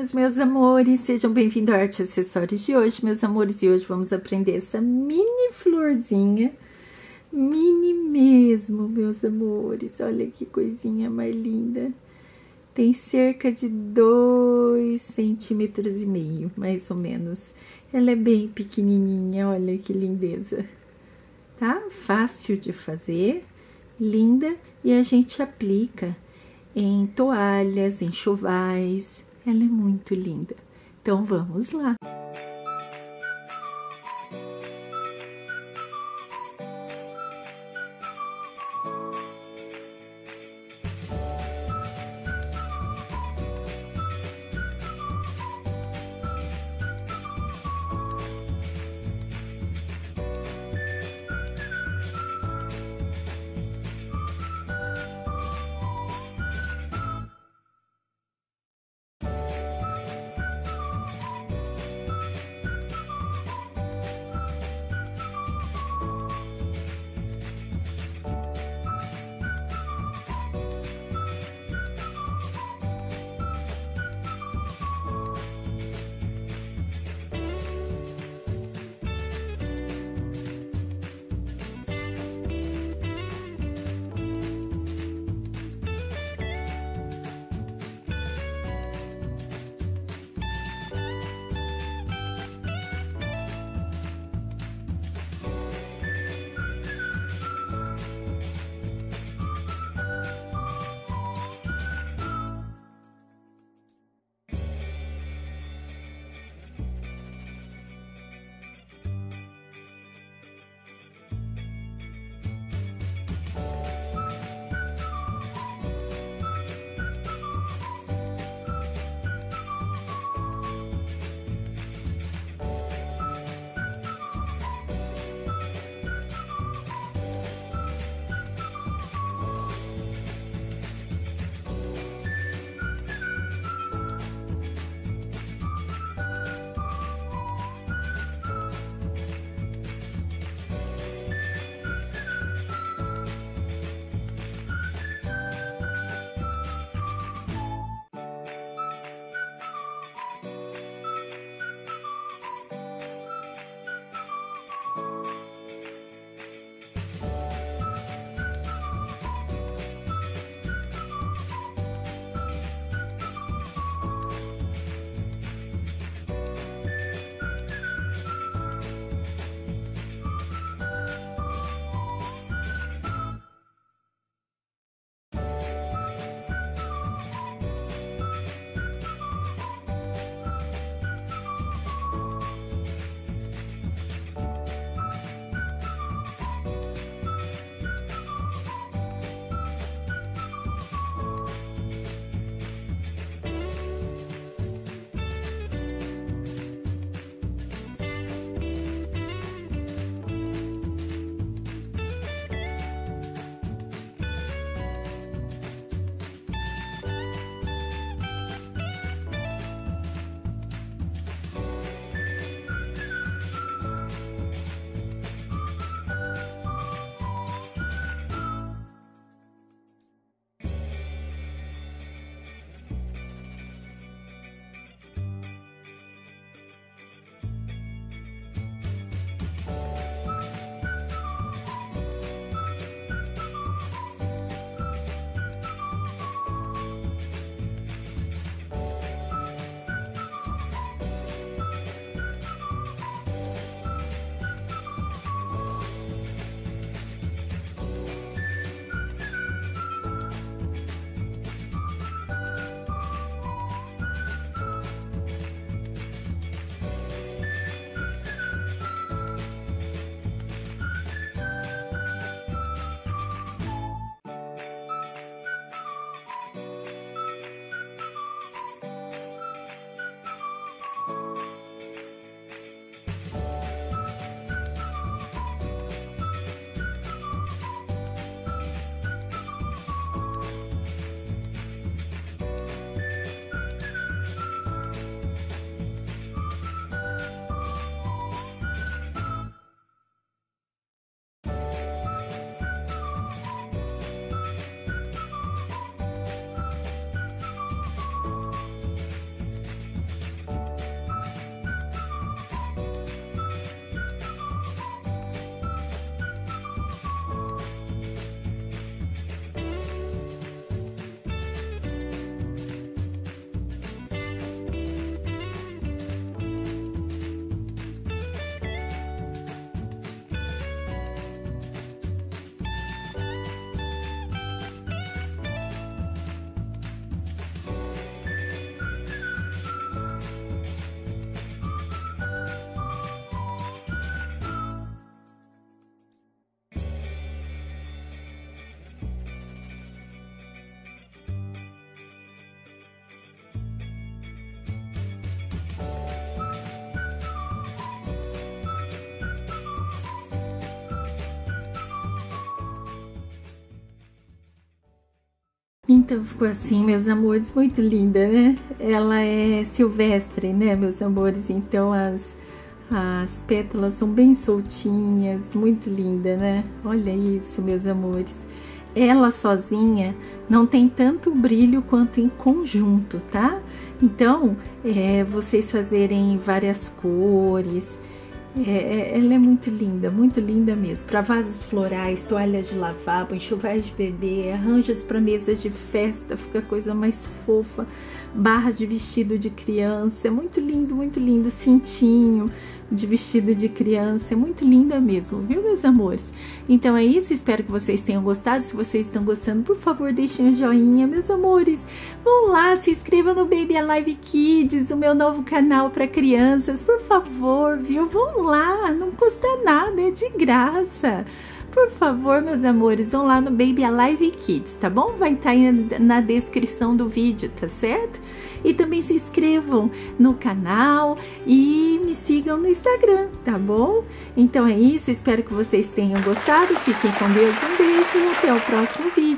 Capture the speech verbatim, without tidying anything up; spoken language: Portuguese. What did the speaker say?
lindos, meus amores, sejam bem-vindos ao Arte Acessórios de hoje, meus amores, e hoje vamos aprender essa mini florzinha, mini mesmo, meus amores, olha que coisinha mais linda, tem cerca de dois centímetros e meio, mais ou menos, ela é bem pequenininha, olha que lindeza, tá? Fácil de fazer, linda, e a gente aplica em toalhas, enxovais, ela é muito linda. Então, vamos lá! Então ficou assim, meus amores, muito linda, né? Ela é silvestre, né, meus amores? Então as, as pétalas são bem soltinhas, muito linda, né? Olha isso, meus amores. Ela sozinha não tem tanto brilho quanto em conjunto, tá? Então, é, vocês fazerem várias cores... É, ela é muito linda, muito linda mesmo. Para vasos florais, toalhas de lavabo, enxovais de bebê, arranjos para mesas de festa, fica a coisa mais fofa. Barras de vestido de criança, é muito lindo, muito lindo. Cintinho de vestido de criança, é muito linda mesmo, viu, meus amores? Então é isso, espero que vocês tenham gostado. Se vocês estão gostando, por favor, deixem um joinha, meus amores. Vão lá, se inscrevam no Baby Alive Kids, o meu novo canal para crianças, por favor, viu? Vão lá, não custa nada, é de graça. Por favor, meus amores, vão lá no Baby Alive Kids, tá bom? Vai estar aí na descrição do vídeo, tá certo? E também se inscrevam no canal e me sigam no Instagram, tá bom? Então é isso, espero que vocês tenham gostado. Fiquem com Deus, um beijo e até o próximo vídeo.